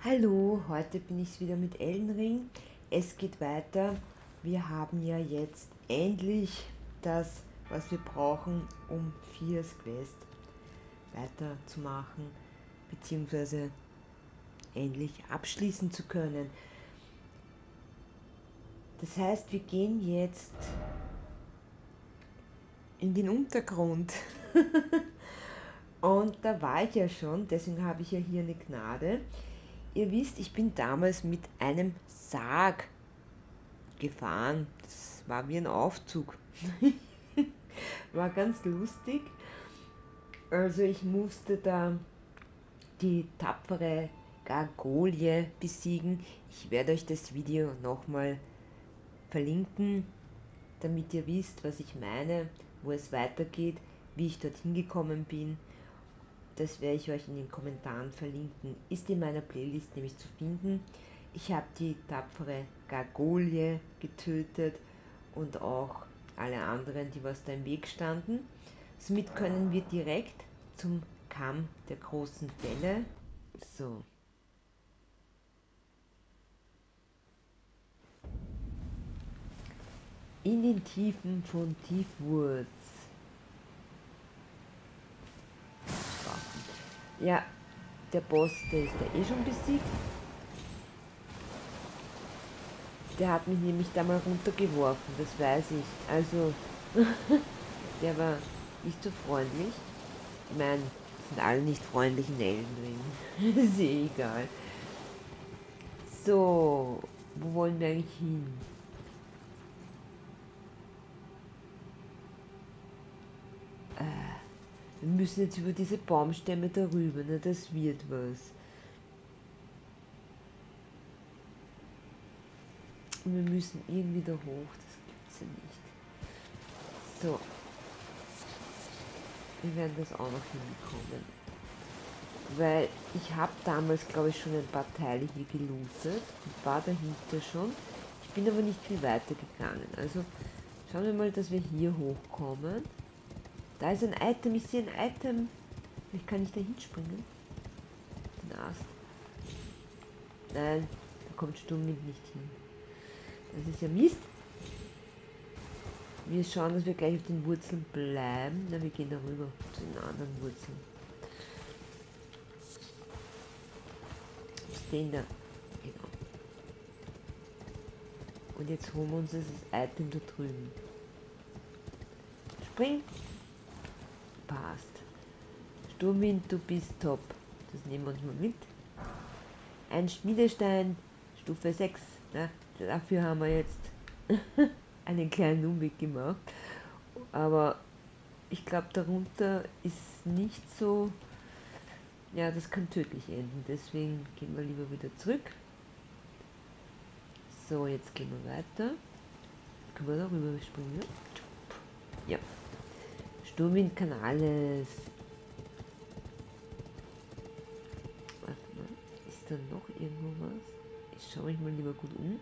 Hallo, heute bin ich wieder mit Elden Ring. Es geht weiter. Wir haben ja jetzt endlich das, was wir brauchen, um Fias Quest weiterzumachen, beziehungsweise endlich abschließen zu können. Das heißt, wir gehen jetzt in den Untergrund. Und da war ich ja schon, deswegen habe ich ja hier eine Gnade. Ihr wisst, ich bin damals mit einem Sarg gefahren. Das war wie ein Aufzug. War ganz lustig. Also ich musste da die tapfere Gargolie besiegen. Ich werde euch das Video nochmal verlinken, damit ihr wisst, was ich meine, wo es weitergeht, wie ich dorthin gekommen bin. Das werde ich euch in den Kommentaren verlinken. Ist in meiner Playlist nämlich zu finden. Ich habe die tapfere Gargolie getötet und auch alle anderen, die was da im Weg standen. Somit können wir direkt zum Kamm der großen Fälle. So. In den Tiefen von Tiefwurz. Ja, der Boss, der ist ja eh schon besiegt. Der hat mich nämlich da mal runtergeworfen, das weiß ich. Also, der war nicht so freundlich. Ich meine, sind alle nicht freundlich in Elden Ring. Ist eh egal. So, wo wollen wir eigentlich hin? Wir müssen jetzt über diese Baumstämme darüber, ne? Das wird was. Und wir müssen irgendwie da hoch, das gibt's ja nicht. So, wir werden das auch noch hinbekommen. Weil ich habe damals, glaube ich, schon ein paar Teile hier gelootet und war dahinter schon. Ich bin aber nicht viel weiter gegangen. Also schauen wir mal, dass wir hier hochkommen. Da ist ein Item, ich sehe ein Item. Vielleicht kann ich da hinspringen. Den Ast. Nein, da kommt Sturmwind nicht hin. Das ist ja Mist. Wir schauen, dass wir gleich auf den Wurzeln bleiben. Na, wir gehen darüber zu den anderen Wurzeln. Was ist denn da? Genau. Und jetzt holen wir uns das Item da drüben. Spring! Passt. Sturmwind, du bist top. Das nehmen wir uns mal mit. Ein Schmiedestein, Stufe 6. Na, dafür haben wir jetzt einen kleinen Umweg gemacht. Aber ich glaube, darunter ist nicht so. Ja, das kann tödlich enden. Deswegen gehen wir lieber wieder zurück. So, jetzt gehen wir weiter. Können wir darüber springen? Ja. Sturmwind kann alles. Warte mal, ist da noch irgendwo was? Ich schaue mich mal lieber gut um.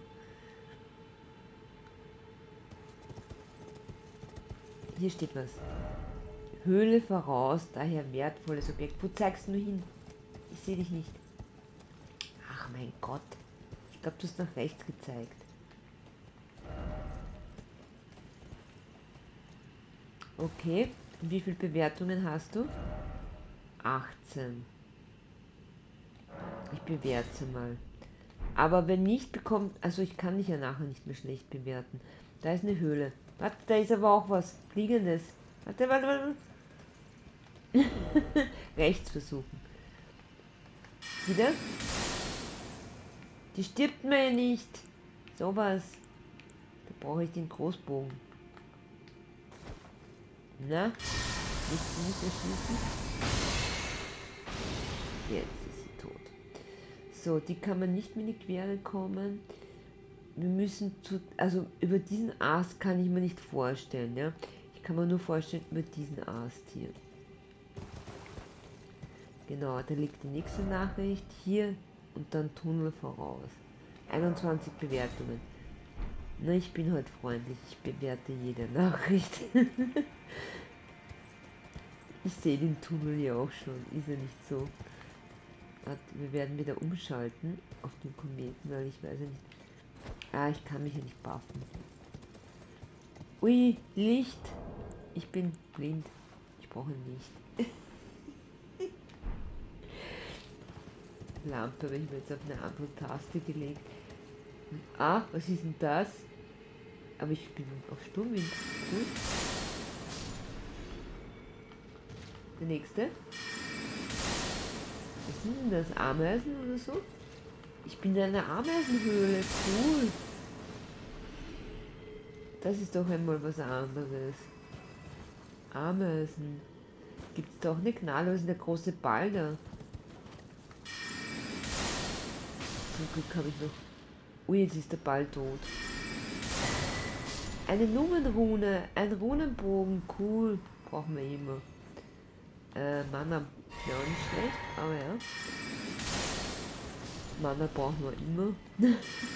Hier steht was. Höhle voraus, daher wertvolles Objekt. Wo zeigst du nur hin? Ich sehe dich nicht. Ach mein Gott. Ich glaube, du hast nach rechts gezeigt. Okay. Und wie viele Bewertungen hast du? 18. Ich bewerte sie mal. Aber wenn nicht, bekommt... Also ich kann dich ja nachher nicht mehr schlecht bewerten. Da ist eine Höhle. Warte, da ist aber auch was. Fliegendes. Warte, warte, warte. Rechts versuchen. Wieder? Die stirbt mir ja nicht. Sowas. Da brauche ich den Großbogen. Na? Nicht erschießen. Jetzt ist sie tot. So, die kann man nicht mehr in die Quere kommen. Wir müssen zu... Also über diesen Ast kann ich mir nicht vorstellen, ja. Ich kann mir nur vorstellen über diesen Ast hier. Genau, da liegt die nächste Nachricht. Hier und dann Tunnel voraus. 21 Bewertungen. Na, ich bin heute freundlich. Ich bewerte jede Nachricht. Ich sehe den Tunnel ja auch schon. Ist er nicht so? Wir werden wieder umschalten auf den Kometen, weil ich weiß ja nicht. Ah, ich kann mich ja nicht buffen. Ui, Licht. Ich bin blind. Ich brauche Licht. Lampe habe ich mir jetzt auf eine andere Taste gelegt. Ah, was ist denn das? Aber ich bin auf Sturmwind. Gut. Der nächste. Was sind denn das? Ameisen oder so? Ich bin in einer Ameisenhöhle. Cool. Das ist doch einmal was anderes. Ameisen. Gibt es da auch eine Gnade? Was ist der große Ball da? Zum Glück habe ich noch... Ui, jetzt ist der Ball tot. Eine Numenrune. Ein Runenbogen. Cool. Brauchen wir immer. Mana, ja auch nicht schlecht, aber ja. Mana brauchen wir immer.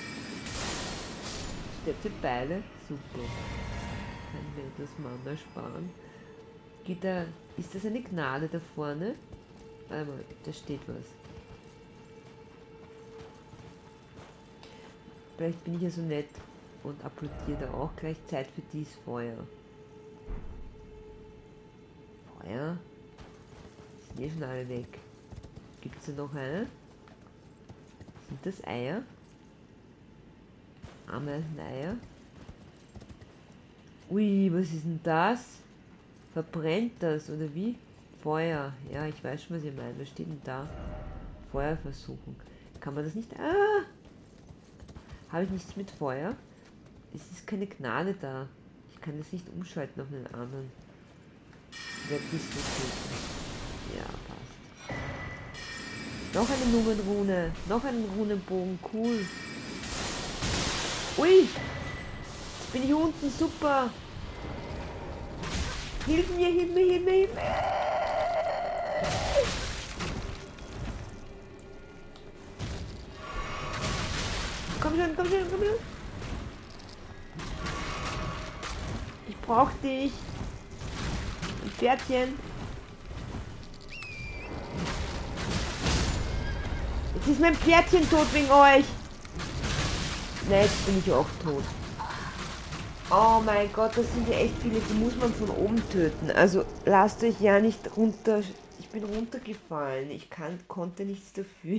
Städte Beile, super. Kann mir etwas Mana sparen. Geht da, ist das eine Gnade da vorne? Warte mal, da steht was. Vielleicht bin ich ja so nett und applaudiere da auch gleich Zeit für dies Feuer. Feuer? Sind schon alle weg. Gibt es da noch eine? Sind das Eier? Ameiseneier? Ui, was ist denn das? Verbrennt das oder wie? Feuer. Ja, ich weiß schon, was ihr meint. Was steht denn da? Feuer versuchen. Kann man das nicht... Ah! Habe ich nichts mit Feuer? Es ist keine Gnade da. Ich kann das nicht umschalten auf einen anderen. Ich werde das so töten. Ja, passt. Noch eine Numenrune. Noch einen Runenbogen. Cool. Ui! Jetzt bin ich unten. Super. Hilf mir, hilf mir, hilf mir, hilf mir. Komm schon, komm schon, komm schon. Ich brauch dich. Ein Pferdchen. Jetzt ist mein Pferdchen tot wegen euch. Ne, jetzt bin ich auch tot. Oh mein Gott, das sind ja echt viele, die muss man von oben töten. Also lasst euch ja nicht runter. Ich bin runtergefallen. Ich konnte nichts dafür.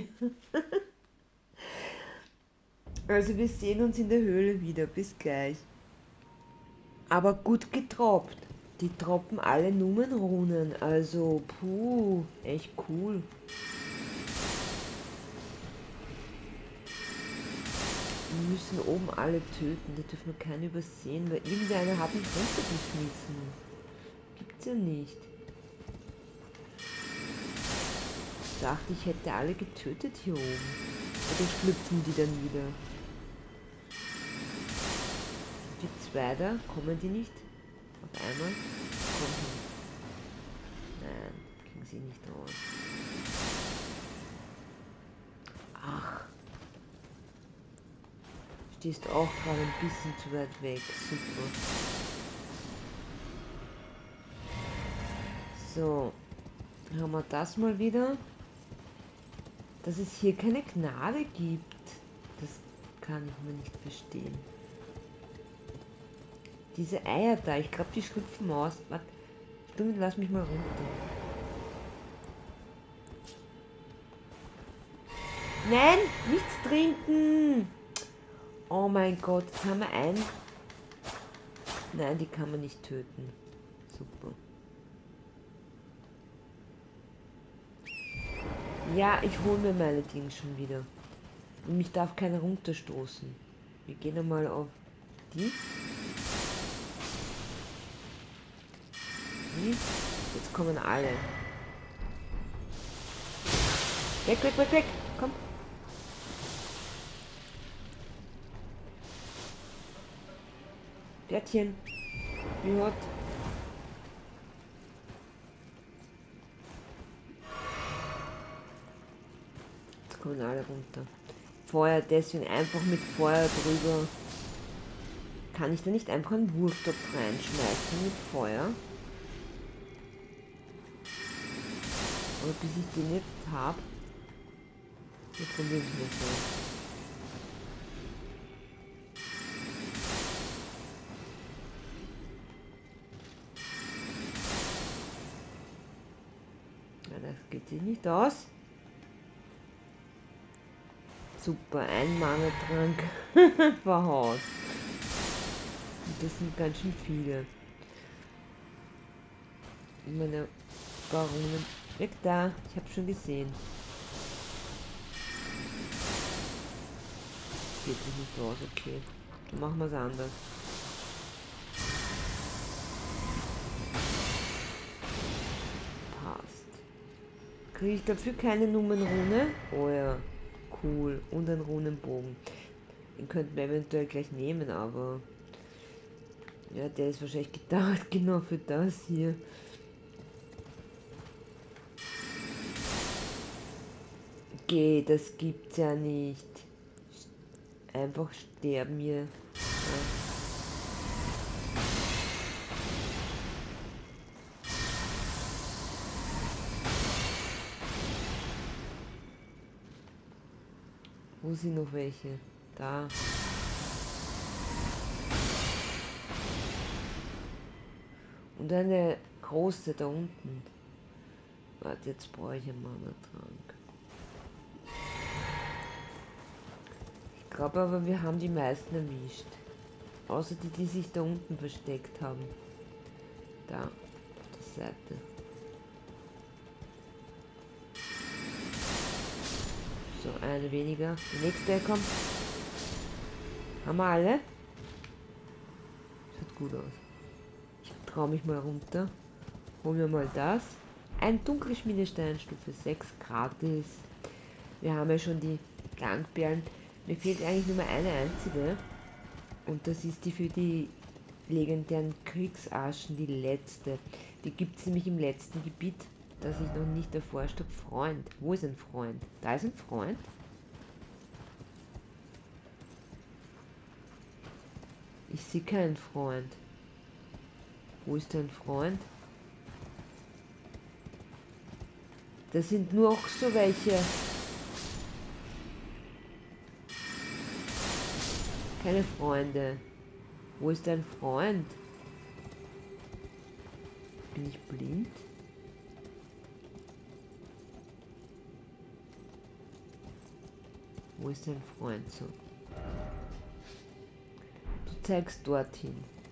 Also wir sehen uns in der Höhle wieder. Bis gleich. Aber gut getroppt. Die droppen alle Numenrunen. Also, puh, echt cool. Wir müssen oben alle töten, da dürfen wir keinen übersehen, weil irgendeiner hat mich runtergeschmissen. Gibt's ja nicht. Ich dachte, ich hätte alle getötet hier oben. Oder schlüpfen die dann wieder? Geht's weiter? Kommen die nicht? Auf einmal? Kommen. Nein, kriegen sie nicht raus. Ach. Stehst auch gerade ein bisschen zu weit weg. Super. So. Haben wir das mal wieder. Dass es hier keine Gnade gibt. Das kann ich mir nicht verstehen. Diese Eier da, ich glaube die schlüpfen aus. Warte, stimmt, lass mich mal runter. Nein, nichts trinken! Oh mein Gott, jetzt haben wir einen. Nein, die kann man nicht töten. Super. Ja, ich hole mir meine Dinge schon wieder. Und mich darf keiner runterstoßen. Wir gehen einmal auf die. Jetzt kommen alle. Weg, weg, weg, weg. Komm. Pferdchen. Wie hot. Jetzt kommen alle runter. Feuer, deswegen einfach mit Feuer drüber. Kann ich da nicht einfach einen Wurftopf reinschmeißen mit Feuer? Aber bis ich den jetzt habe. Wir probieren es mal so. Ja, das geht sich nicht aus. Super, ein Mana-Trank verhaut. Und das sind ganz schön viele. Meine Baronen. Weg da, ich habe schon gesehen. Geht sich nicht aus, okay. Dann machen wir es anders. Passt. Kriege ich dafür keine Numenrune? Oh ja, cool. Und einen Runenbogen. Den könnten wir eventuell gleich nehmen, aber... Ja, der ist wahrscheinlich gedacht genau für das hier. Okay, das gibt's ja nicht. Einfach sterben hier. Ja. Wo sind noch welche? Da. Und eine große da unten. Warte, jetzt brauche ich einen Mana-Trank. Ich glaube aber, wir haben die meisten erwischt. Außer die, die sich da unten versteckt haben. Da, auf der Seite. So, eine weniger. Die nächste kommt. Haben wir alle? Sieht gut aus. Ich traue mich mal runter. Holen wir mal das. Ein Dunkelschmiedestein, Stufe 6, gratis. Wir haben ja schon die Klangperlen. Mir fehlt eigentlich nur mal eine einzige. Und das ist die für die legendären Kriegsaschen, die letzte. Die gibt es nämlich im letzten Gebiet, das ich noch nicht erforscht habe. Freund. Wo ist ein Freund? Da ist ein Freund. Ich sehe keinen Freund. Wo ist dein Freund? Das sind nur auch so welche. Keine Freunde. Wo ist dein Freund? Bin ich blind? Wo ist dein Freund so? Du zeigst dorthin.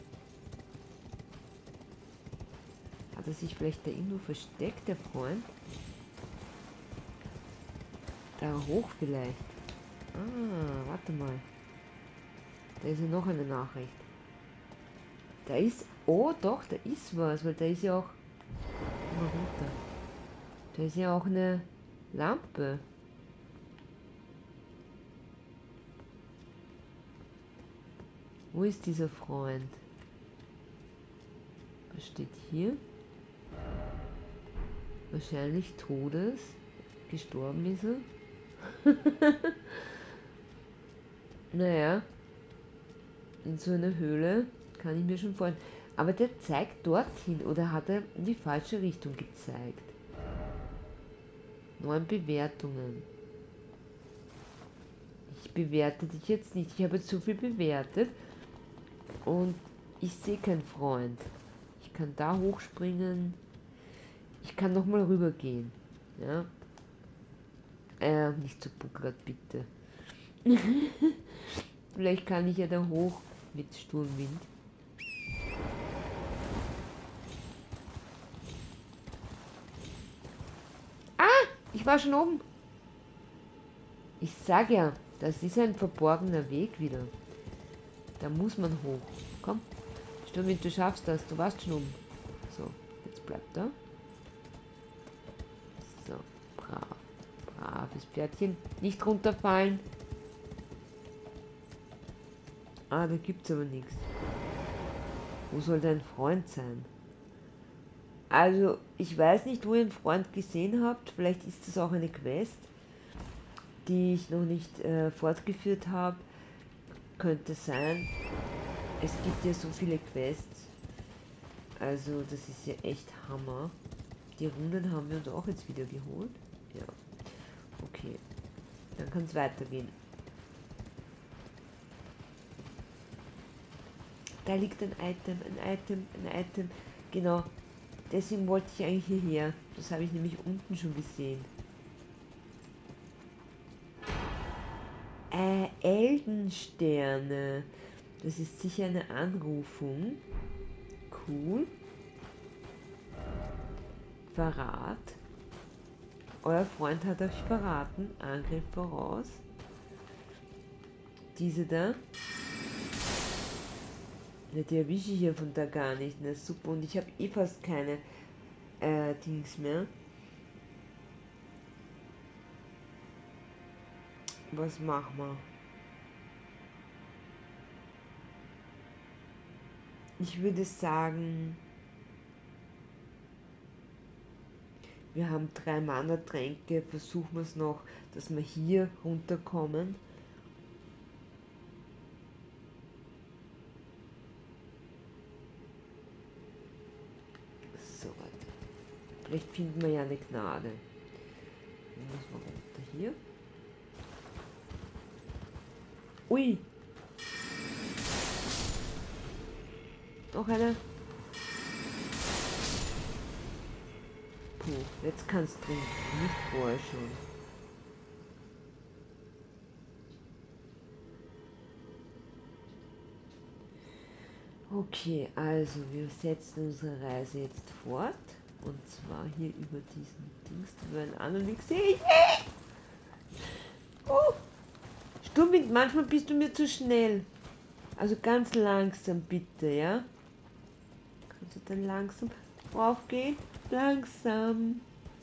Hat er sich vielleicht da irgendwo versteckt, der Freund? Da hoch vielleicht. Ah, warte mal. Da ist ja noch eine Nachricht. Da ist... Oh doch, da ist was, weil da ist ja auch... Mal runter. Da ist ja auch eine Lampe. Wo ist dieser Freund? Was steht hier? Wahrscheinlich Todes. Gestorben ist er. Naja. In so einer Höhle kann ich mir schon vorstellen. Aber der zeigt dorthin oder hat er in die falsche Richtung gezeigt? 9 Bewertungen. Ich bewerte dich jetzt nicht. Ich habe jetzt so viel bewertet und ich sehe keinen Freund. Ich kann da hochspringen. Ich kann noch mal rüber gehen. Ja. Nicht so buckert, bitte. Vielleicht kann ich ja da hoch mit Sturmwind. Ah! Ich war schon oben. Ich sag ja, das ist ein verborgener Weg wieder. Da muss man hoch. Komm, Sturmwind, du schaffst das. Du warst schon oben. So, jetzt bleibt er. So, brav. Braves Pferdchen. Nicht runterfallen. Ah, da gibt's aber nichts. Wo soll dein Freund sein? Also, ich weiß nicht, wo ihr einen Freund gesehen habt. Vielleicht ist das auch eine Quest, die ich noch nicht fortgeführt habe. Könnte sein. Es gibt ja so viele Quests. Also, das ist ja echt Hammer. Die Runden haben wir uns auch jetzt wieder geholt. Ja. Okay. Dann kann es weitergehen. Da liegt ein Item, ein Item, ein Item. Genau, deswegen wollte ich eigentlich hierher. Das habe ich nämlich unten schon gesehen. Eldensterne. Das ist sicher eine Anrufung. Cool. Verrat. Euer Freund hat euch verraten. Angriff voraus. Diese da. Ja, die erwische ich hier von da gar nicht. Na super. Und ich habe eh fast keine Dings mehr. Was machen wir? Ich würde sagen, wir haben 3 Mana-Tränke. Versuchen wir es noch, dass wir hier runterkommen. So, warte. Vielleicht finden wir ja eine Gnade. Dann müssen wir runter hier. Ui! Noch eine. Puh, jetzt kannst du trinken, nicht vorher schon. Okay, also wir setzen unsere Reise jetzt fort. Und zwar hier über diesen Dings, über einen anderen Weg sehe ich nicht! Oh! Sturmwind, manchmal bist du mir zu schnell. Also ganz langsam bitte, ja? Kannst du dann langsam raufgehen? Langsam.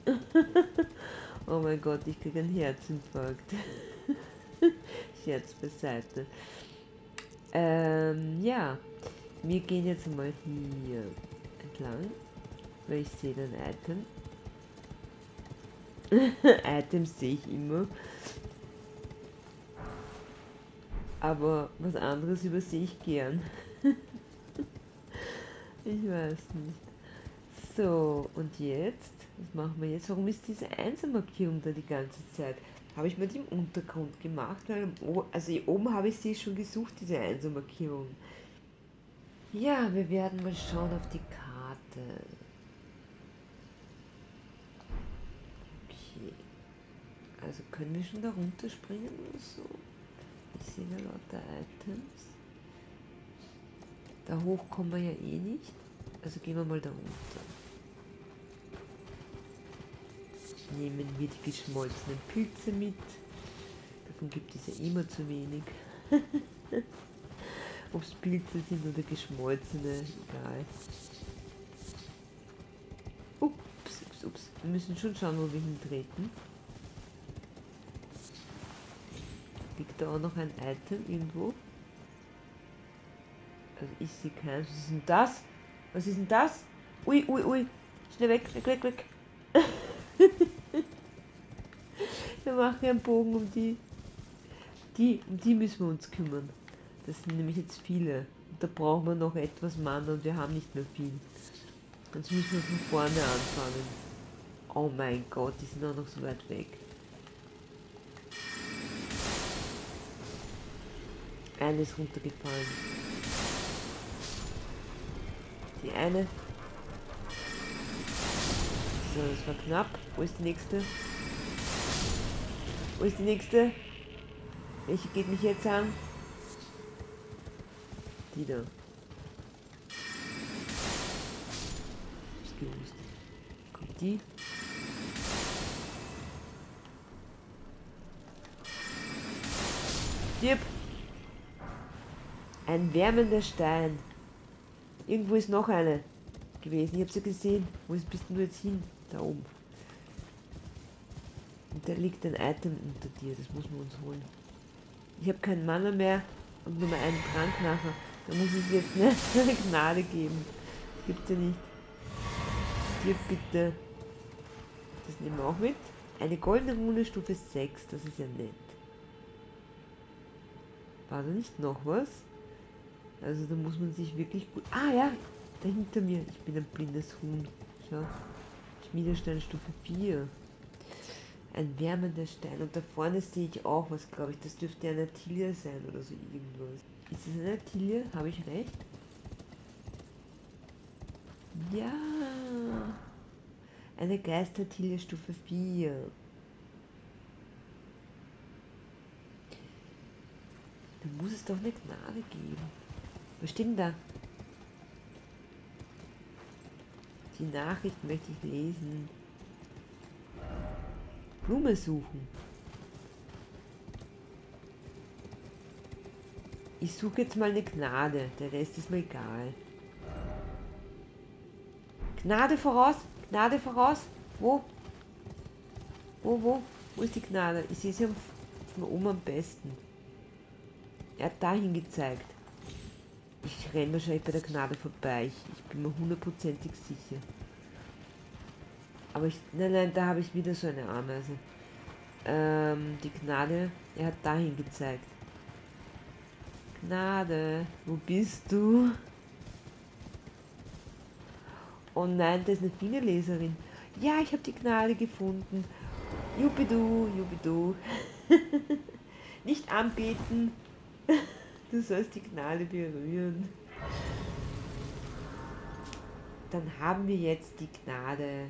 Oh mein Gott, ich kriege einen Herzinfarkt. Scherz beiseite. Ja, wir gehen jetzt mal hier entlang, weil ich sehe ein Item. Items sehe ich immer. Aber was anderes übersehe ich gern. Ich weiß nicht. So, und jetzt? Was machen wir jetzt? Warum ist diese Einsermarkierung da die ganze Zeit? Habe ich mir die im Untergrund gemacht? Weil also hier oben habe ich sie schon gesucht, diese Einsermarkierung. Ja, wir werden mal schauen auf die Karte. Okay. Also können wir schon da runterspringen oder so? Ich sehe da lauter Items. Da hoch kommen wir ja eh nicht. Also gehen wir mal da runter. Nehmen wir die geschmolzenen Pilze mit. Davon gibt es ja immer zu wenig. Ob es Pilze sind oder geschmolzene, egal. Ups, ups, ups. Wir müssen schon schauen, wo wir hintreten. Liegt da auch noch ein Item irgendwo? Also ich sehe keins. Was ist denn das? Was ist denn das? Ui, ui, ui. Schnell weg, weg, weg, weg. Wir machen einen Bogen um die. Um die müssen wir uns kümmern. Das sind nämlich jetzt viele. Und da brauchen wir noch etwas Mana und wir haben nicht mehr viel. Sonst müssen wir von vorne anfangen. Oh mein Gott, die sind auch noch so weit weg. Eine ist runtergefallen. Die eine. So, das war knapp. Wo ist die nächste? Wo ist die nächste? Welche geht mich jetzt an? Die da. Ist gewusst. Kommt die? Stirb! Ein wärmender Stein. Irgendwo ist noch eine gewesen. Ich habe sie gesehen. Wo bist du jetzt hin? Da oben. Und da liegt ein Item unter dir. Das muss man uns holen. Ich habe keinen Mana mehr und nur mal einen Trank nachher. Da muss ich jetzt eine Gnade geben. Das gibt's ja nicht. Stirb bitte. Das nehmen wir auch mit. Eine goldene Rune Stufe 6. Das ist ja nett. War da nicht noch was? Also da muss man sich wirklich gut... Ah ja, da hinter mir. Ich bin ein blindes Huhn. Schau. Schmiedestein Stufe 4. Ein wärmender Stein. Und da vorne sehe ich auch was, glaube ich. Das dürfte eine Tilie sein oder so irgendwas. Ist es eine Tilie? Habe ich recht? Ja. Eine Geistertilie Stufe 4. Da muss es doch eine Gnade geben. Was steht denn da? Die Nachricht möchte ich lesen. Blume suchen. Ich suche jetzt mal eine Gnade. Der Rest ist mir egal. Gnade voraus! Gnade voraus! Wo? Wo ist die Gnade? Ich sehe sie von oben am besten. Er hat dahin gezeigt. Ich renne wahrscheinlich bei der Gnade vorbei. Ich bin mir hundertprozentig sicher. Aber nein, da habe ich wieder so eine Ameise. Die Gnade, er hat dahin gezeigt. Gnade, wo bist du? Oh nein, da ist eine Fingerleserin. Ja, ich habe die Gnade gefunden. Jubidu, jubidu. Nicht anbeten. Du sollst die Gnade berühren. Dann haben wir jetzt die Gnade.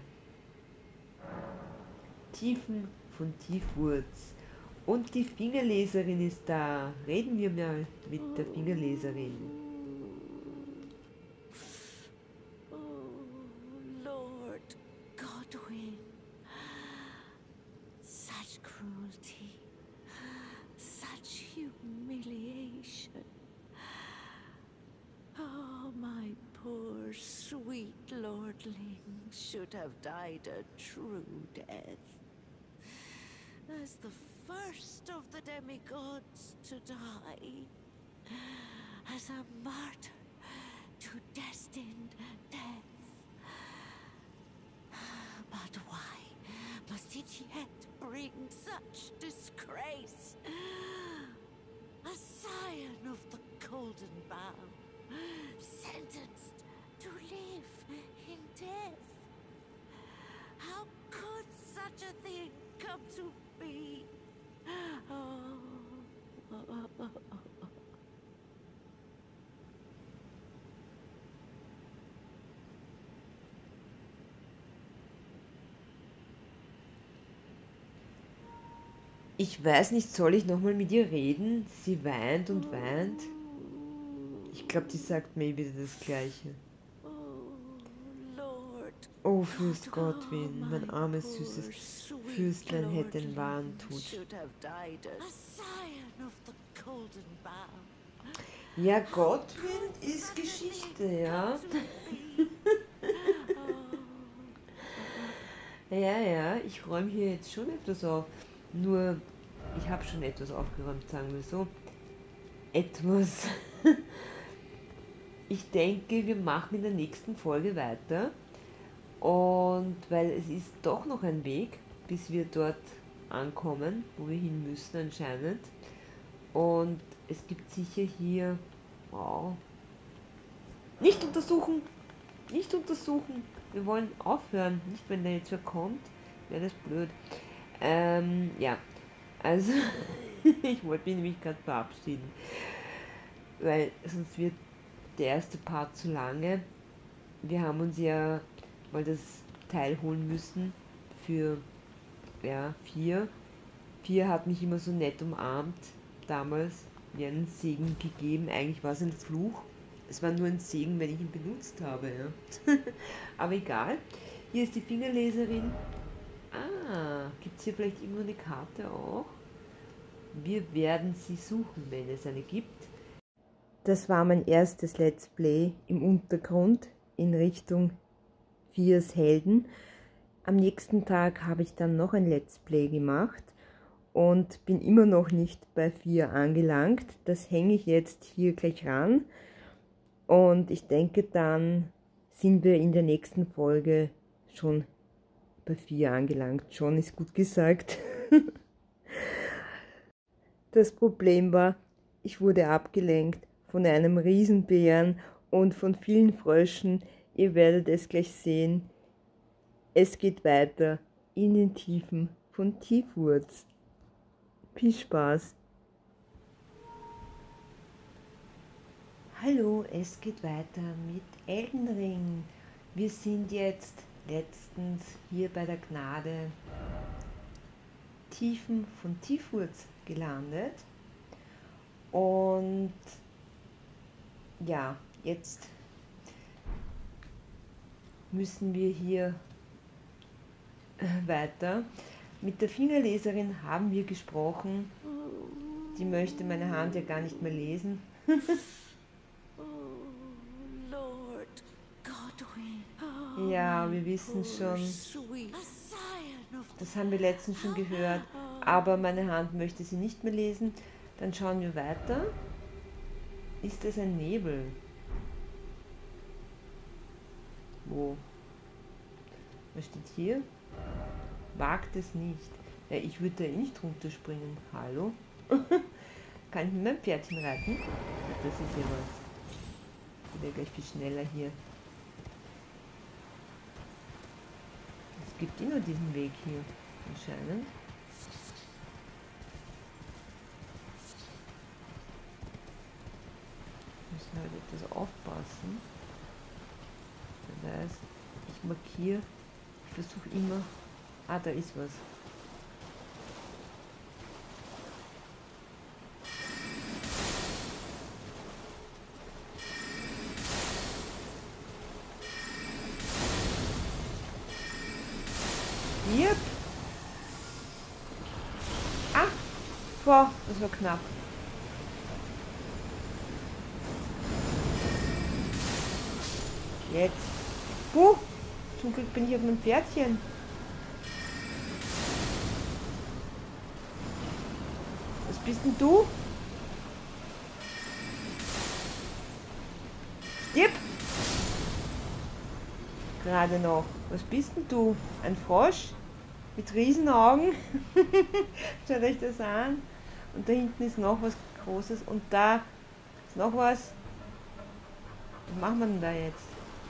Tiefen von Tiefwurz. Und die Fingerleserin ist da. Reden wir mal mit der Fingerleserin. Oh, Lord Godwin. Such cruelty. Such humiliation. Oh, my poor sweet lordling should have died a true death. As the first of the demigods to die. As a martyr to destined death. But why must it yet bring such disgrace? A scion of the golden bough, sentenced to live in death. How could such a thing come to be? Oh. Ich weiß nicht, soll ich nochmal mit ihr reden? Sie weint und weint. Ich glaube, die sagt mir wieder das Gleiche. Oh, Fürst Godwin, mein armes, süßes Fürstlein hätte den wahren Tod. Ja, Godwin ist Geschichte, ja. Ja, ich räume hier jetzt schon etwas auf. Nur, ich habe schon etwas aufgeräumt, sagen wir so. Etwas. Ich denke, wir machen in der nächsten Folge weiter. Und weil es ist doch noch ein Weg, bis wir dort ankommen, wo wir hin müssen anscheinend. Und es gibt sicher hier... Wow. Nicht untersuchen! Nicht untersuchen! Wir wollen aufhören. Nicht, wenn der jetzt wer kommt, wäre das blöd. Ja. Also, ich wollte mich nämlich gerade verabschieden. Weil sonst wird der erste Part zu lange. Wir haben uns ja mal das Teil holen müssen für 4. 4 hat mich immer so nett umarmt damals, mir einen Segen gegeben. Eigentlich war es ein Fluch. Es war nur ein Segen, wenn ich ihn benutzt habe. Ja. Aber egal. Hier ist die Fingerleserin. Gibt es hier vielleicht irgendwo eine Karte auch? Wir werden sie suchen, wenn es eine gibt. Das war mein erstes Let's Play im Untergrund in Richtung 4's Helden. Am nächsten Tag habe ich dann noch ein Let's Play gemacht und bin immer noch nicht bei 4 angelangt. Das hänge ich jetzt hier gleich ran und ich denke, dann sind wir in der nächsten Folge schon bei 4 angelangt. Schon ist gut gesagt. Das Problem war, ich wurde abgelenkt von einem Riesenbären und von vielen Fröschen. Ihr werdet es gleich sehen. Es geht weiter in den Tiefen von Tiefwurz. Viel Spaß! Hallo, es geht weiter mit Elden Ring. Wir sind jetzt letztens hier bei der Gnade Tiefen von Tiefwurz gelandet. Und ja, jetzt müssen wir hier weiter. Mit der Fingerleserin haben wir gesprochen. Die möchte meine Hand ja gar nicht mehr lesen. Lord Godwyn. Ja, wir wissen schon. Das haben wir letztens schon gehört. Aber meine Hand möchte sie nicht mehr lesen. Dann schauen wir weiter. Ist es ein Nebel? Wo? Was steht hier? Wagt es nicht. Ja, ich würde da eh nicht runterspringen. Hallo? Kann ich mit meinem Pferdchen reiten? Ja, das ist ja was. Ich werde gleich viel schneller hier. Es gibt eh nur diesen Weg hier, anscheinend. Wir müssen halt etwas aufpassen. Das heißt, ich markiere, ich versuche immer. Ah, da ist was. Yep. Ah, boah, das war knapp. Jetzt. Puh, zum Glück bin ich auf meinem Pferdchen. Was bist denn du? Stirb! Gerade noch. Was bist denn du? Ein Frosch? Mit Riesenaugen? Schaut euch das an. Und da hinten ist noch was Großes. Und da ist noch was. Was machen wir denn da jetzt?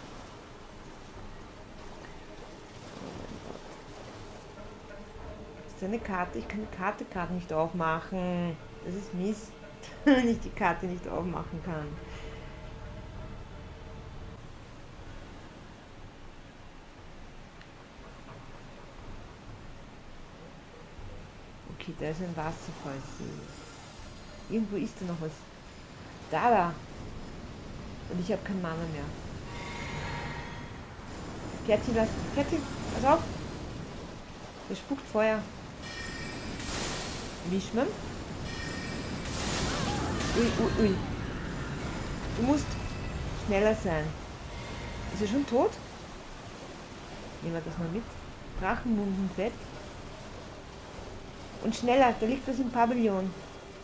Eine Karte, ich kann die Karte gerade nicht aufmachen. Das ist Mist, wenn ich die Karte nicht aufmachen kann. Okay, da ist ein Wasserfallsee. Irgendwo ist da noch was. Da. Und ich habe keinen Mana mehr. Pferdchen, pass auf. Der spuckt Feuer. Wischmann. Ui. Du musst schneller sein. Ist er schon tot? Nehmen wir das mal mit. Drachenmundenfett. Und schneller, da liegt was im Pavillon.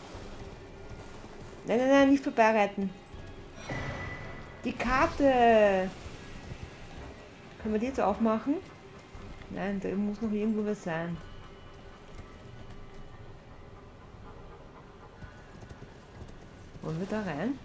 Nein, nicht vorbeireiten. Die Karte. Können wir die jetzt aufmachen? Nein, da muss noch irgendwo was sein. Wollen wir da rein?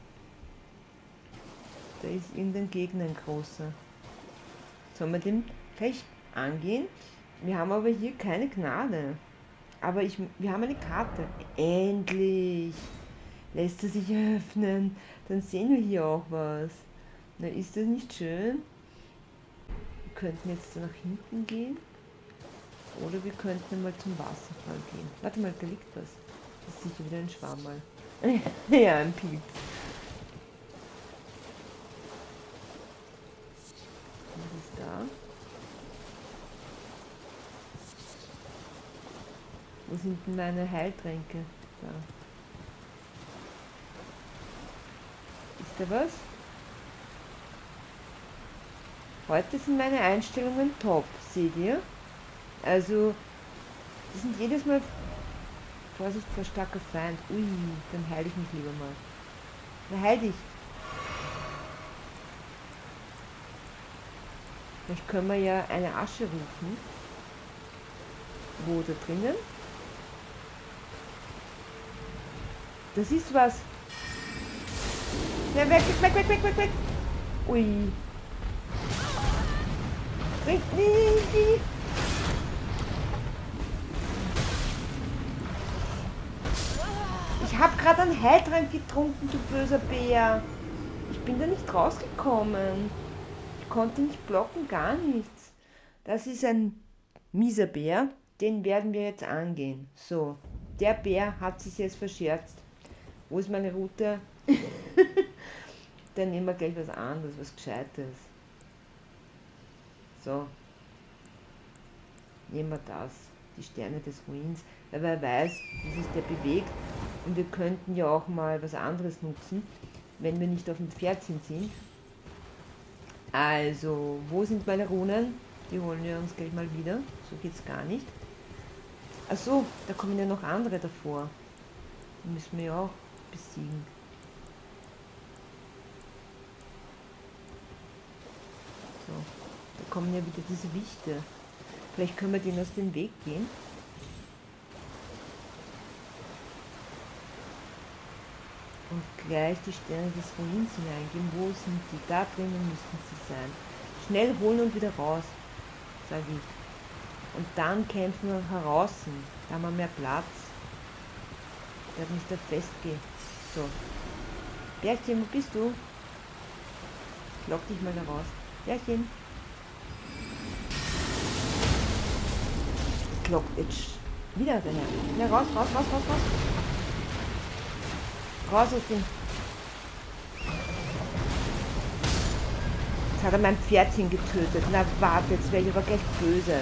Da ist irgendein Gegner, ein großer. Sollen wir den gleich angehen? Wir haben aber hier keine Gnade. Aber wir haben eine Karte. Endlich! Lässt er sich öffnen. Dann sehen wir hier auch was. Na, ist das nicht schön? Wir könnten jetzt nach hinten gehen. Oder wir könnten mal zum Wasserfall gehen. Warte mal, da liegt was. Das ist sicher wieder ein Schwammerl. Ja, ein Pilz. Was ist da? Wo sind denn meine Heiltränke? Da. Ist da was? Heute sind meine Einstellungen top, seht ihr? Also, die sind jedes Mal... Vorsicht vor starker Feind. Ui, dann heile ich mich lieber mal. Na, heil dich. Vielleicht können wir ja eine Asche rufen. Wo da drinnen? Das ist was. Ja, weg. Ui. Ich habe gerade einen Heiltrank getrunken, du böser Bär. Ich bin da nicht rausgekommen. Ich konnte nicht blocken, gar nichts. Das ist ein mieser Bär. Den werden wir jetzt angehen. So, der Bär hat sich jetzt verscherzt. Wo ist meine Route? Dann nehmen wir gleich was anderes, was Gescheites. So. Nehmen wir das. Die Sterne des Ruins. Weil wer weiß, wie sich der bewegt. Und wir könnten ja auch mal was anderes nutzen, wenn wir nicht auf dem Pferdchen sind. Also, wo sind meine Runen? Die holen wir uns gleich mal wieder. So geht's gar nicht. Achso, da kommen ja noch andere davor. Die müssen wir ja auch besiegen. So, da kommen ja wieder diese Wichte. Vielleicht können wir denen aus dem Weg gehen. Und gleich die Sterne des Ruins hineingehen. Wo sind die? Da drinnen müssten sie sein. Schnell holen und wieder raus, sage ich. Und dann kämpfen wir heraus. Da haben wir mehr Platz. Ich werde mich da festgehen. So. Bärchen, wo bist du? Ich lock dich mal da raus. Bärchen. Ich lock jetzt wieder daher. Ja, raus, raus, raus, raus, raus. Raus aus dem. Jetzt hat er mein Pferdchen getötet. Na warte, jetzt werde ich aber gleich böse.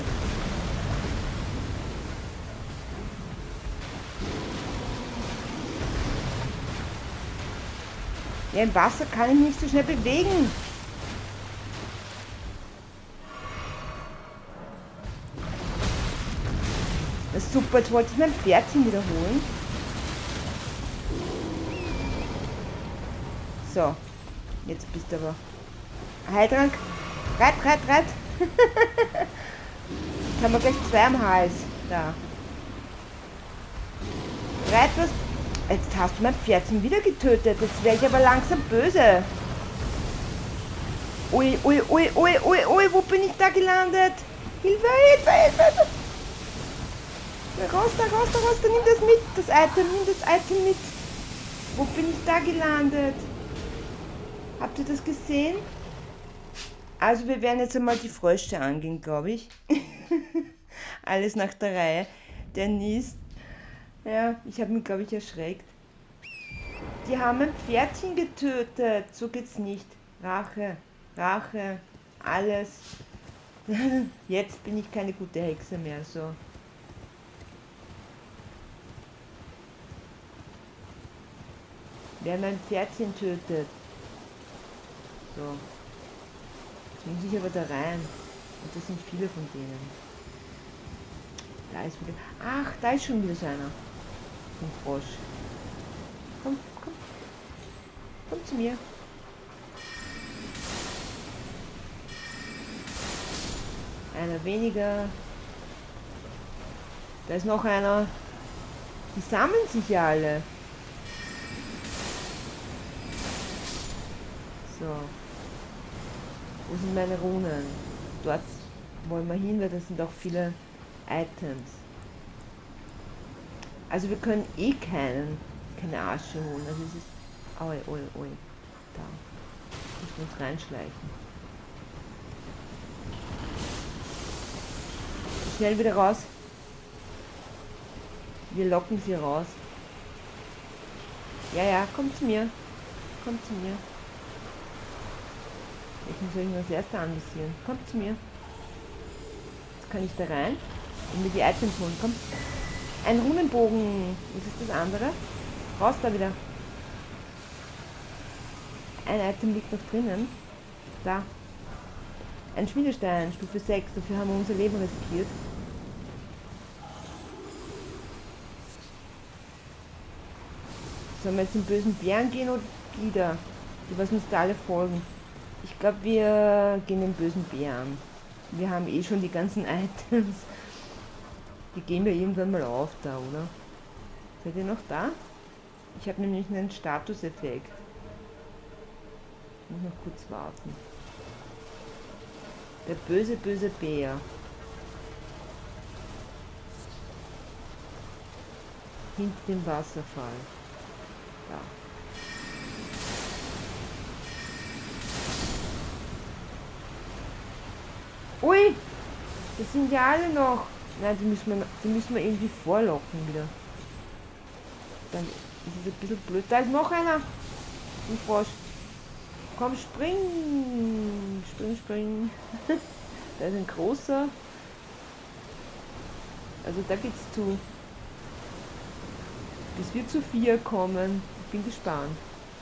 Ja, im Wasser kann ich mich nicht so schnell bewegen. Das ist super, jetzt wollte ich mein Pferdchen wiederholen. So, jetzt bist du aber. Heiltrank. Reit, reit, reit. Jetzt haben wir gleich 2 am Hals. Da. Reit was. Jetzt hast du mein Pferdchen wieder getötet. Jetzt werde ich aber langsam böse. Ui, ui, ui, ui, ui, ui. Wo bin ich da gelandet? Hilfe, Hilfe, Hilfe. Da raus, da raus, da raus. Da nimm das mit. Das Item, nimm das Item mit. Wo bin ich da gelandet? Habt ihr das gesehen? Also wir werden jetzt einmal die Frösche angehen, glaube ich. Alles nach der Reihe. Der Nist. Ja, ich habe mich, glaube ich, erschreckt. Die haben ein Pferdchen getötet. So geht's nicht. Rache, Rache, alles. Jetzt bin ich keine gute Hexe mehr, so. Wer mein Pferdchen tötet. So. Jetzt muss ich aber da rein. Und das sind viele von denen. Da ist wieder. Ach, da ist schon wieder so einer. Ein Frosch. Komm, komm. Komm zu mir. Einer weniger. Da ist noch einer. Die sammeln sich ja alle. So. Wo sind meine Runen? Dort wollen wir hin, weil das sind auch viele Items. Also wir können eh keine Asche holen. Also es ist. Oi, oi, oi. Da. Müssen wir uns reinschleichen. Schnell wieder raus. Wir locken sie raus. Ja, ja, komm zu mir. Komm zu mir. Welchen soll ich mir als erster anvisieren? Kommt zu mir. Jetzt kann ich da rein und mir die Items holen. Komm. Ein Runenbogen. Was ist das andere? Raus da wieder. Ein Item liegt noch drinnen. Da. Ein Schmiedestein, Stufe 6. Dafür haben wir unser Leben riskiert. Sollen wir jetzt den bösen Bären gehen oder die da? Die was uns da alle folgen. Ich glaube, wir gehen den bösen Bär an. Wir haben eh schon die ganzen Items. Die gehen wir irgendwann mal auf da, oder? Seid ihr noch da? Ich habe nämlich einen Statuseffekt. Ich muss noch kurz warten. Der böse, böse Bär. Hinter dem Wasserfall. Da. Ui! Das sind ja alle noch. Nein, die müssen wir irgendwie vorlocken wieder. Dann ist es ein bisschen blöd. Da ist noch einer. Ein Frosch. Komm, spring! Spring, spring. Da ist ein großer. Also da geht's zu. Bis wir zu 4 kommen. Ich bin gespannt.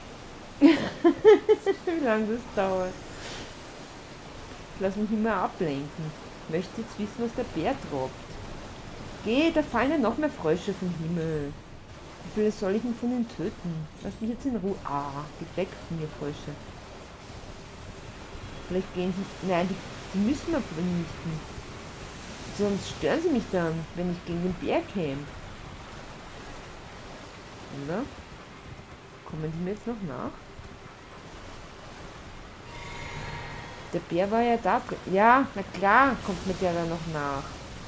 Wie lange das dauert. Ich lass mich immer ablenken. Ich möchte jetzt wissen, was der Bär droppt. Geh, da fallen ja noch mehr Frösche vom Himmel. Wie viele soll ich denn von ihnen töten? Lass mich jetzt in Ruhe. Ah, geht weg von mir, Frösche. Vielleicht gehen sie... Nein, die müssen wir vernichten. Sonst stören sie mich dann, wenn ich gegen den Bär käme. Oder? Kommen die mir jetzt noch nach? Der Bär war ja da. Ja, na klar, kommt mir der dann noch nach.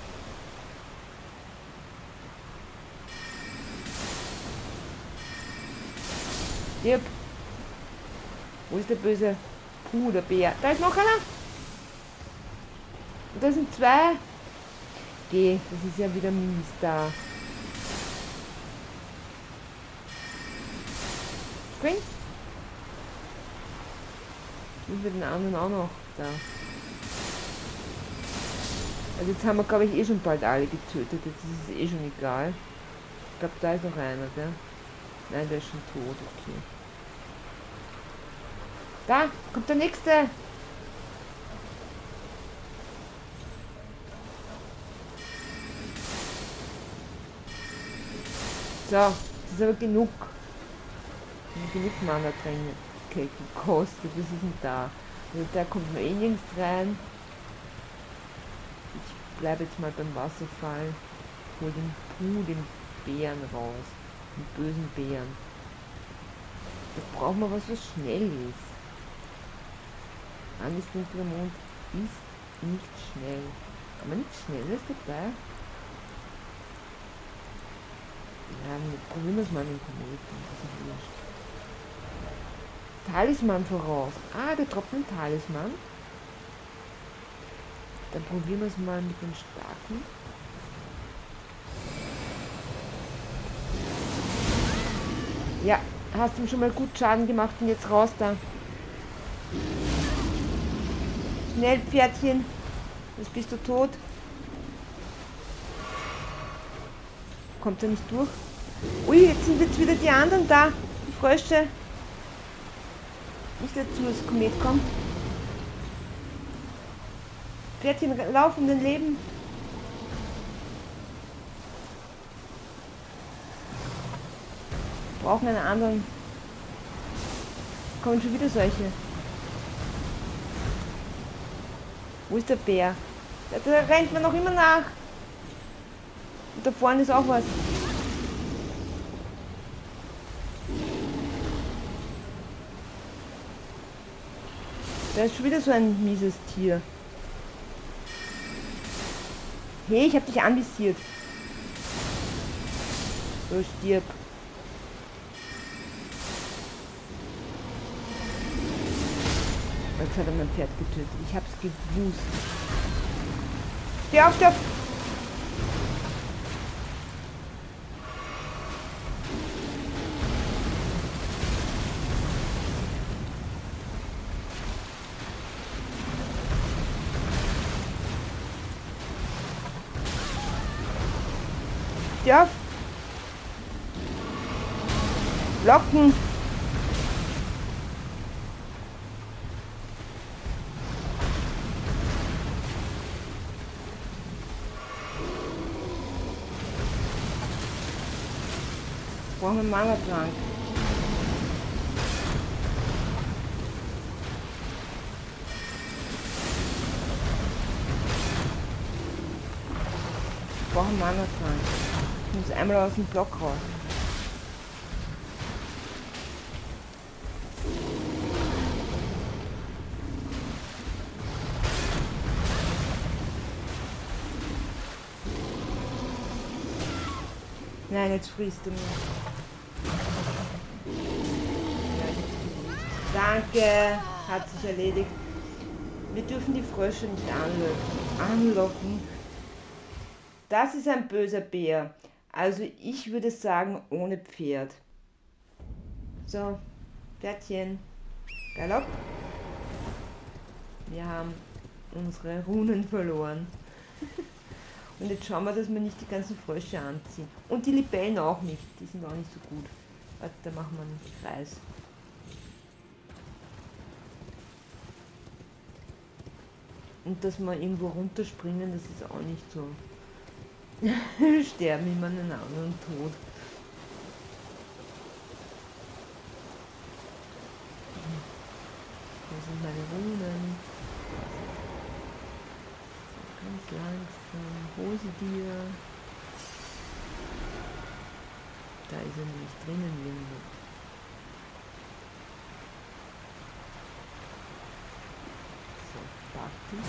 Stirb. Wo ist der böse der Bär? Da ist noch einer. Und da sind 2. Geh, das ist ja wieder mies da. Spring. Und wir den anderen auch noch da. Also jetzt haben wir, glaube ich, eh schon bald alle getötet. Jetzt ist es eh schon egal. Ich glaube, da ist noch einer, gell? Nein, der ist schon tot, okay. Da kommt der nächste. So, das ist aber genug. Genug Mana drin gekostet. Was ist denn da? Also da kommt man eh nirgends rein. Ich bleibe jetzt mal beim Wasserfall. Hol den Bären raus. Den bösen Bären. Da brauchen wir was schnell ist. Angestimmter Mond ist nicht schnell. Aber nichts Schnelles dabei. Ja, probieren wir es mal mit dem Kometen. Das ist wurscht. Talisman voraus. Ah, der droppt einen Talisman. Dann probieren wir es mal mit dem starken. Ja, hast ihm schon mal gut Schaden gemacht und jetzt raus da. Schnell, Pferdchen. Jetzt bist du tot. Kommt er nicht durch? Ui, jetzt sind jetzt wieder die anderen da. Die Frösche. Nicht dazu, dass das Komet kommt. Pferdchen laufen, den Leben. Brauchen einen anderen. Kommen schon wieder solche. Wo ist der Bär? Da rennt man noch immer nach. Und da vorne ist auch was. Da ist schon wieder so ein mieses Tier. Hey, ich hab dich anvisiert. So, stirb. Jetzt hat er mein Pferd getötet. Ich hab's gewusst. Steh auf, steh auf! Steh auf! Locken! Brauchen wir Mana-Trank. Brauchen Mana-Trank. Ich muss einmal aus dem Block raus. Nein, jetzt frisst du mich. Ja, ich hab's gewusst. Danke, hat sich erledigt. Wir dürfen die Frösche nicht anlocken. Das ist ein böser Bär. Also ich würde sagen, ohne Pferd. So, Pferdchen, Galopp. Wir haben unsere Runen verloren. Und jetzt schauen wir, dass wir nicht die ganzen Frösche anziehen. Und die Libellen auch nicht. Die sind auch nicht so gut. Warte, da machen wir einen Kreis. Und dass wir irgendwo runterspringen, das ist auch nicht so. Wir sterben immer einen anderen Tod. Hier sind meine Runen. Ganz langsam. Hose dir. Da ist er nicht drinnen irgendwo. So, Party.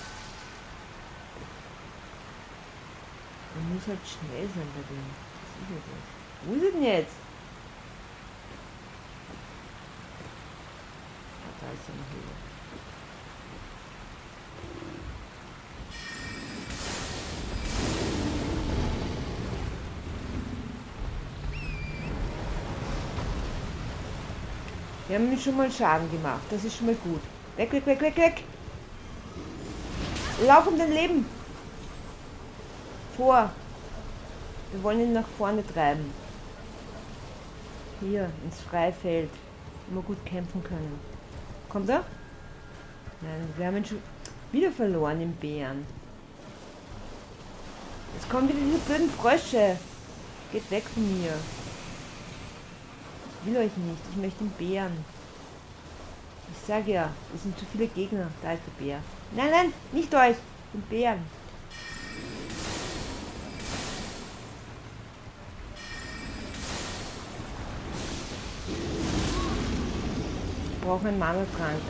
Man muss halt schnell sein bei dem. Das ist ja das. Wo ist er denn jetzt? Ah, da ist er noch wieder. Wir haben ihm schon mal Schaden gemacht. Das ist schon mal gut. Weg, weg, weg, weg, weg! Lauf um dein Leben! Vor! Wir wollen ihn nach vorne treiben. Hier, ins freie Feld. Wo wir gut kämpfen können. Kommt er? Nein, wir haben ihn schon wieder verloren im Bären. Jetzt kommen wieder diese blöden Frösche. Geht weg von mir. Ich will euch nicht, ich möchte den Bären. Ich sage ja, es sind zu viele Gegner. Da ist der Bär. Nein, nein, nicht euch, den Bären. Ich brauche einen Mangeltrank.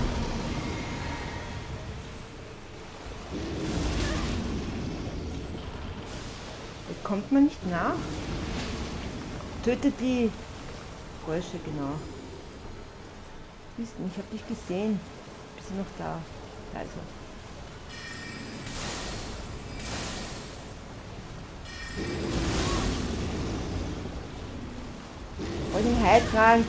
Da kommt man nicht nach. Tötet die Frösche, genau. Ich habe dich gesehen. Bist du noch da? Da ist er. Oh, den Heiltrank.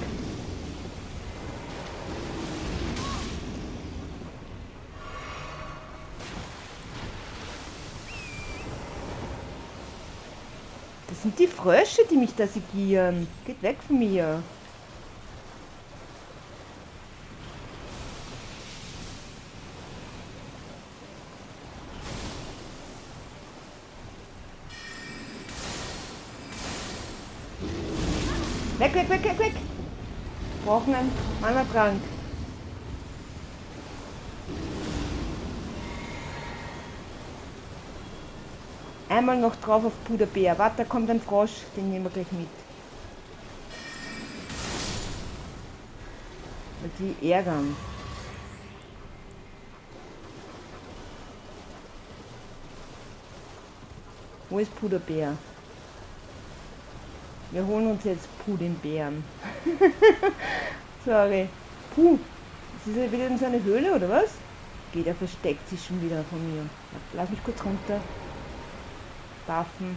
Das sind die Frösche, die mich da segieren. Geht weg von mir. Weg, weg, weg, weg, weg. Wir brauchen einen Mana-Trank. Einmal noch drauf auf Puderbär. Warte, da kommt ein Frosch. Den nehmen wir gleich mit. Weil die ärgern. Wo ist Puderbär? Wir holen uns jetzt Puh, den Bären. Sorry. Puh, ist er wieder in seine Höhle oder was? Geht, er versteckt sich schon wieder von mir. Lass mich kurz runter. Waffen.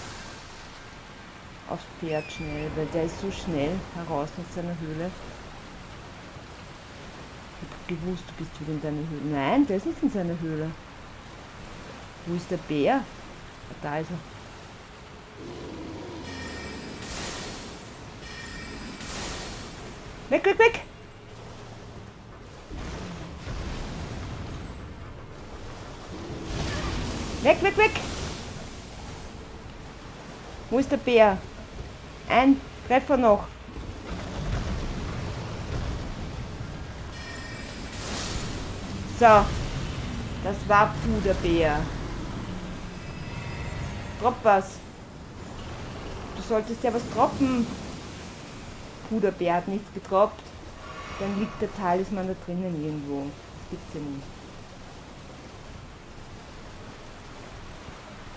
Aufs Pferd schnell, weil der ist so schnell heraus aus seiner Höhle. Ich hab gewusst, du bist wieder in deiner Höhle. Nein, der ist nicht in seiner Höhle. Wo ist der Bär? Ah, da ist er. Weg, weg, weg! Weg, weg, weg! Wo ist der Bär? Ein Treffer noch. So, das war Puderbär. Drop was. Du solltest ja was droppen. Puderbär hat nichts gedroppt. Dann liegt der Talisman da drinnen irgendwo. Das gibt's ja nicht.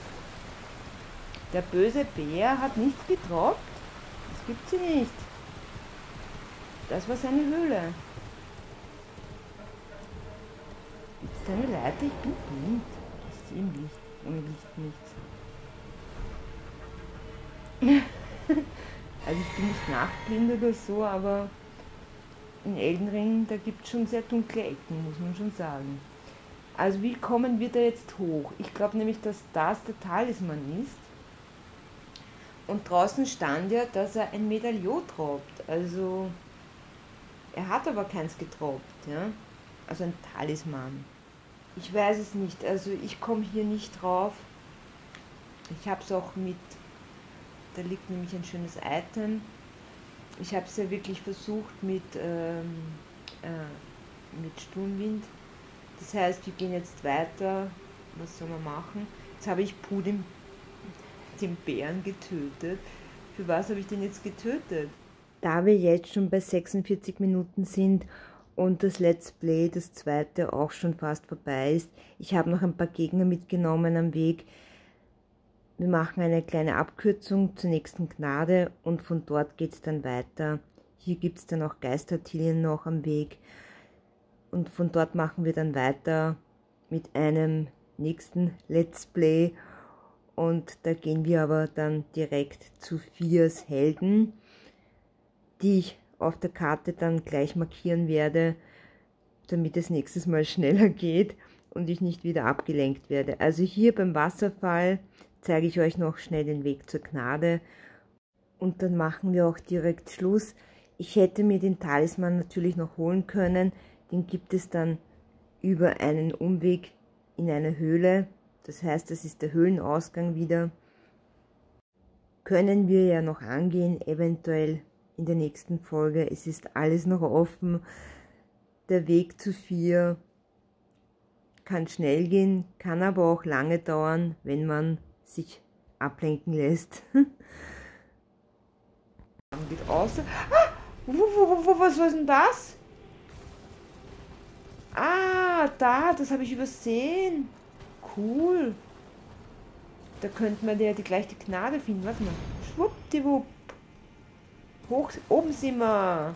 Der böse Bär hat nichts gedroppt. Das gibt's ja nicht. Das war seine Höhle. Gibt es da eine Leiter? Ich bin blind. Das ist im Licht. Ohne Licht nichts. Also ich bin nicht nachtblind oder so, aber in Elden Ring, da gibt es schon sehr dunkle Ecken, muss man schon sagen. Also wie kommen wir da jetzt hoch? Ich glaube nämlich, dass das der Talisman ist. Und draußen stand ja, dass er ein Medaillon droppt. Also er hat aber keins gedroppt, ja. Also ein Talisman. Ich weiß es nicht, also ich komme hier nicht drauf. Ich habe es auch mit, da liegt nämlich ein schönes Item. Ich habe es ja wirklich versucht mit Sturmwind. Das heißt, wir gehen jetzt weiter. Was soll man machen? Jetzt habe ich Puh den Bären getötet. Für was habe ich den jetzt getötet? Da wir jetzt schon bei 46 Minuten sind und das Let's Play, das zweite, auch schon fast vorbei ist, ich habe noch ein paar Gegner mitgenommen am Weg. Wir machen eine kleine Abkürzung zur nächsten Gnade und von dort geht es dann weiter. Hier gibt es dann auch Geistertilien noch am Weg. Und von dort machen wir dann weiter mit einem nächsten Let's Play. Und da gehen wir aber dann direkt zu Fias Helden, die ich auf der Karte dann gleich markieren werde, damit es nächstes Mal schneller geht und ich nicht wieder abgelenkt werde. Also hier beim Wasserfall zeige ich euch noch schnell den Weg zur Gnade und dann machen wir auch direkt Schluss. Ich hätte mir den Talisman natürlich noch holen können, den gibt es dann über einen Umweg in eine Höhle, das heißt, das ist der Höhlenausgang wieder. Können wir ja noch angehen, eventuell in der nächsten Folge. Es ist alles noch offen. Der Weg zu Fia kann schnell gehen, kann aber auch lange dauern, wenn man sich ablenken lässt. Geht außer. Ah! Was war denn das? Ah, da, das habe ich übersehen. Cool. Da könnte man ja gleich die Gnade finden. Warte mal. Schwuppdiwupp. Hoch, oben sind wir.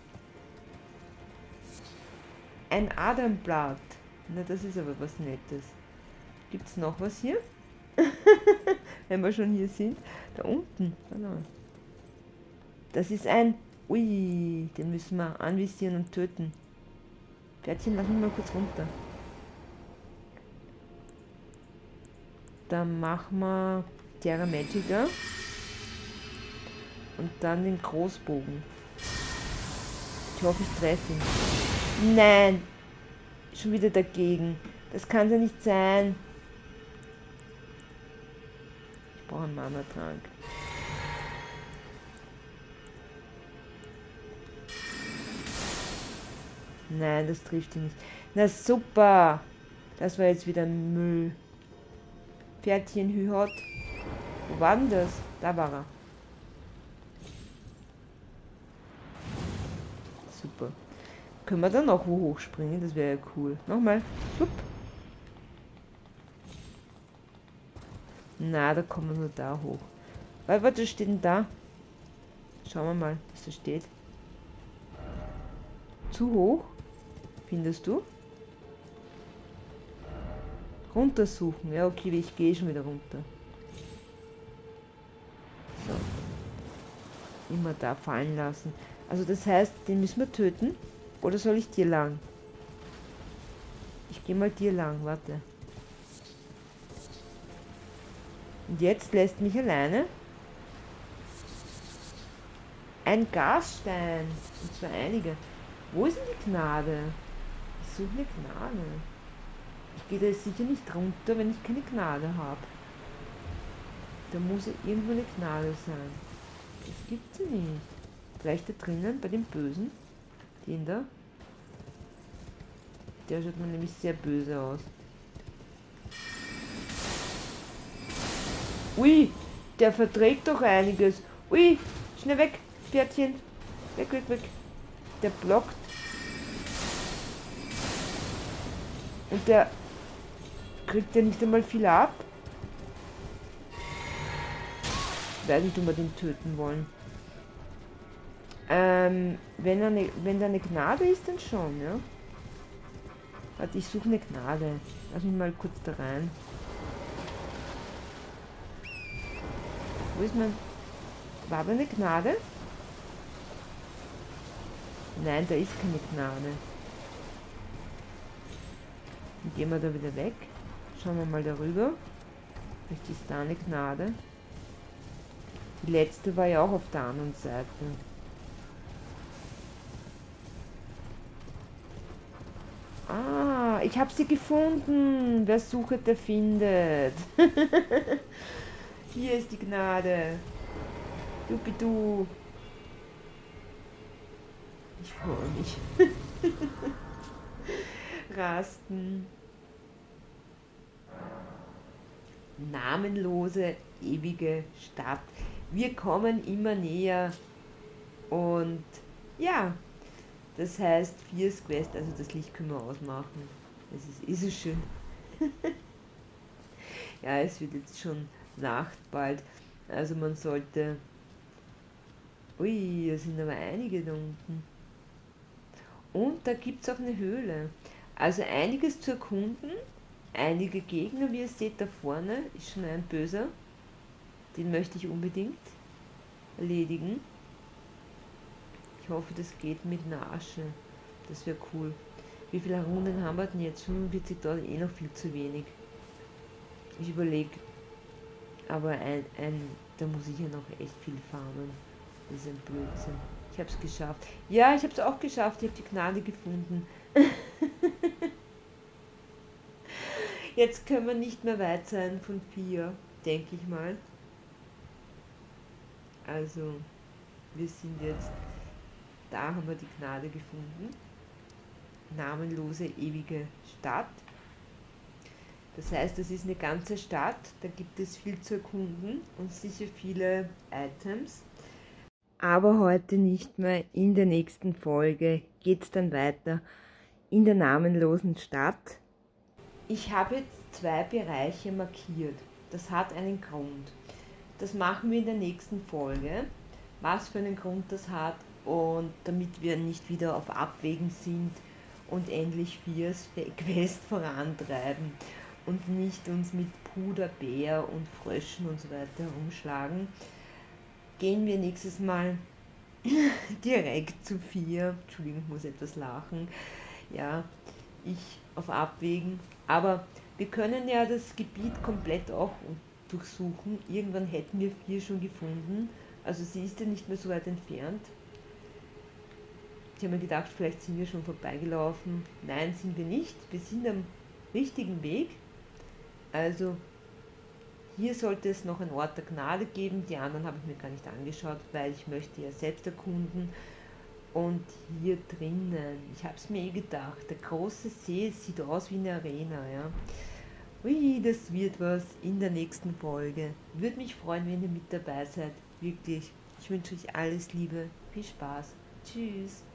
Ein Adernblatt. Na, das ist aber was Nettes. Gibt es noch was hier? Wenn wir schon hier sind. Da unten. Das ist ein... Ui, den müssen wir anvisieren und töten. Pferdchen, lass mich mal kurz runter. Dann machen wir Terra Magica. Und dann den Großbogen. Ich hoffe, ich treffe ihn. Nein! Schon wieder dagegen. Das kann ja nicht sein. Ich brauche einen Mana-Trank. Nein, das trifft ihn nicht. Na super! Das war jetzt wieder Müll. Pferdchen Hühot. Wo war denn das? Da war er. Super. Können wir dann noch hochspringen? Das wäre ja cool. Nochmal. Schwupp. Na, da kommen wir nur da hoch. Warte, was steht denn da? Schauen wir mal, was da steht. Zu hoch? Findest du? Runtersuchen. Ja, okay, ich gehe schon wieder runter. So. Immer da fallen lassen. Also das heißt, den müssen wir töten. Oder soll ich dir lang? Ich gehe mal dir lang, warte. Und jetzt lässt mich alleine. Ein Gasstein. Und zwar einige. Wo ist denn die Gnade? Ich suche eine Gnade. Ich gehe da sicher nicht runter, wenn ich keine Gnade habe. Da muss ja irgendwo eine Gnade sein. Das gibt sie nicht. Vielleicht da drinnen, bei dem Bösen. Den da. Der schaut mir nämlich sehr böse aus. Ui, der verträgt doch einiges. Ui, schnell weg, Pferdchen. Weg, weg, weg. Der blockt. Und der kriegt ja nicht einmal viel ab. Ich weiß nicht, ob wir den töten wollen. Wenn da eine Gnade ist, dann schon, ja. Warte, ich suche eine Gnade. Lass mich mal kurz da rein. Wo ist mein... War da eine Gnade? Nein, da ist keine Gnade. Dann gehen wir da wieder weg. Schauen wir mal darüber. Vielleicht ist da eine Gnade. Die letzte war ja auch auf der anderen Seite. Ah, ich habe sie gefunden. Wer sucht, der findet. Hier ist die Gnade. Dupidu. Ich freue mich. Rasten. Namenlose, ewige Stadt. Wir kommen immer näher und ja, das heißt Fierce Quest, also das Licht können wir ausmachen. Ist es schön. Ja, es wird jetzt schon Nacht bald, also man sollte... Ui, da sind aber einige da unten. Und da gibt es auch eine Höhle. Also einiges zu erkunden. Einige Gegner, wie ihr seht, da vorne ist schon ein böser. Den möchte ich unbedingt erledigen. Ich hoffe, das geht mit einer Asche. Das wäre cool. Wie viele Runden haben wir denn jetzt? 45.000, eh noch viel zu wenig. Ich überlege, aber da muss ich ja noch echt viel farmen. Das ist ein Blödsinn. Ich habe es geschafft. Ja, ich habe es auch geschafft. Ich habe die Gnade gefunden. Jetzt können wir nicht mehr weit sein von 4, denke ich mal. Also, wir sind jetzt, da haben wir die Gnade gefunden. Namenlose, ewige Stadt. Das heißt, das ist eine ganze Stadt, da gibt es viel zu erkunden und sicher viele Items. Aber heute nicht mehr. In der nächsten Folge geht es dann weiter in der namenlosen Stadt. Ich habe jetzt 2 Bereiche markiert. Das hat einen Grund. Das machen wir in der nächsten Folge, was für einen Grund das hat und damit wir nicht wieder auf Abwägen sind und endlich Fierce Quest vorantreiben und nicht uns mit Puder, Bär und Fröschen und so weiter herumschlagen, gehen wir nächstes Mal direkt zu 4. Entschuldigung, ich muss etwas lachen. Ja, ich auf Abwägen. Aber wir können ja das Gebiet komplett auch durchsuchen. Irgendwann hätten wir 4 schon gefunden. Also sie ist ja nicht mehr so weit entfernt. Ich habe mir gedacht, vielleicht sind wir schon vorbeigelaufen. Nein, sind wir nicht. Wir sind am richtigen Weg. Also hier sollte es noch einen Ort der Gnade geben. Die anderen habe ich mir gar nicht angeschaut, weil ich möchte ja selbst erkunden. Und hier drinnen, ich habe es mir eh gedacht, der große See sieht aus wie eine Arena, ja. Ui, das wird was in der nächsten Folge. Würde mich freuen, wenn ihr mit dabei seid. Wirklich. Ich wünsche euch alles Liebe. Viel Spaß. Tschüss.